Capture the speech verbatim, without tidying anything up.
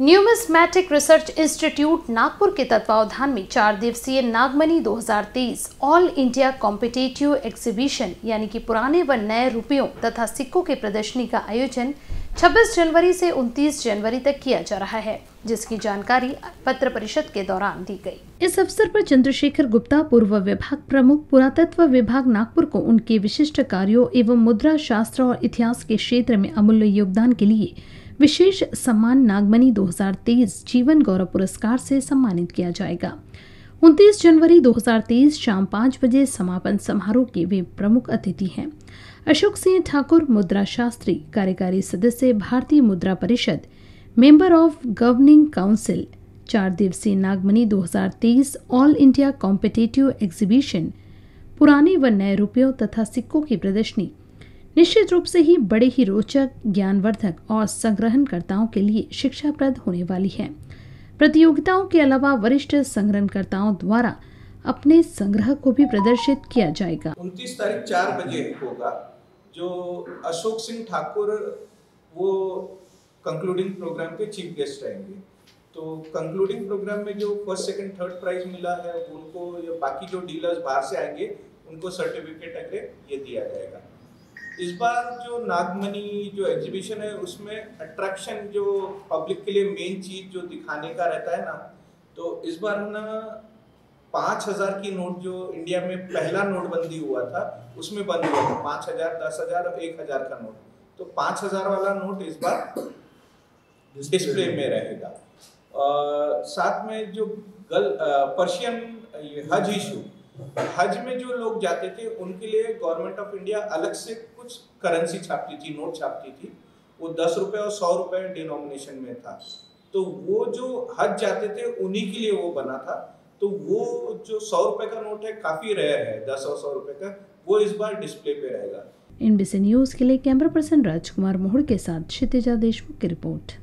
Numismatic research institute Nagpur के तत्वावधान में चार दिवसीय नागमनी दो हज़ार तेईस ऑल इंडिया कॉम्पिटिटिव एग्जीबिशन यानी कि पुराने व नए रुपयों तथा सिक्कों की प्रदर्शनी का आयोजन छब्बीस जनवरी से उनतीस जनवरी तक किया जा रहा है, जिसकी जानकारी पत्र परिषद के दौरान दी गई। इस अवसर पर चंद्रशेखर गुप्ता, पूर्व विभाग प्रमुख, पुरातत्व विभाग नागपुर को उनके विशिष्ट कार्यों एवं मुद्रा शास्त्र और इतिहास के क्षेत्र में अमूल्य योगदान के लिए विशेष सम्मान नागमनी दो हज़ार तेईस जीवन गौरव पुरस्कार से सम्मानित किया जाएगा। उनतीस जनवरी दो हज़ार तेईस शाम पाँच बजे समापन समारोह के वे प्रमुख अतिथि हैं। अशोक सिंह ठाकुर, मुद्रा शास्त्री, कार्यकारी सदस्य, भारतीय मुद्रा परिषद, मेंबर ऑफ गवर्निंग काउंसिल। चार दिवसीय नागमनी दो हज़ार तेईस ऑल इंडिया कॉम्पिटिटिव एग्जीबिशन पुराने व नए रुपयों तथा सिक्कों की प्रदर्शनी निश्चित रूप से ही बड़े ही रोचक, ज्ञानवर्धक और संग्रहणकर्ताओं के लिए शिक्षाप्रद होने वाली है। प्रतियोगिताओं के अलावा वरिष्ठ संग्रहणकर्ताओं द्वारा अपने संग्रह को भी प्रदर्शित किया जाएगा। उनतीस तारीख चार बजे होगा। जो अशोक सिंह ठाकुर वो कंक्लूडिंग प्रोग्राम के चीफ गेस्ट रहेंगे। तो कंक्लूडिंग प्रोग्राम में जो फर्स्ट सेकंड थर्ड प्राइज मिला है उनको, या बाकी जो डीलर्स बाहर से आएंगे उनको सर्टिफिकेट अगर ये दिया जाएगा। इस बार जो नागमनी जो एग्जीबिशन है उसमें अट्रैक्शन जो पब्लिक के लिए मेन चीज जो दिखाने का रहता है ना, तो इस बार ना पाँच हजार की नोट जो इंडिया में पहला नोटबंदी हुआ था उसमें बंद हुआ था, पाँच हजार दस हजार और एक हजार का नोट। तो पाँच हजार वाला नोट इस बार डिस्प्ले में रहेगा। आ, साथ में जो गल पर्शियन हज इशू, हज में जो लोग जाते थे उनके लिए गवर्नमेंट ऑफ इंडिया अलग से कुछ करेंसी छापती थी, नोट छापती थी। वो दस रुपए और सौ रुपए डिनोमिनेशन में था। तो वो जो हज जाते थे उन्हीं के लिए वो बना था। तो वो जो सौ रुपए का नोट है काफी रेयर है, दस और सौ रुपए का, वो इस बार डिस्प्ले पे रहेगा। एनबीसी न्यूज के लिए कैमरा पर्सन राजकुमार मोहड़ के साथ क्षितिजा देशमुख की रिपोर्ट।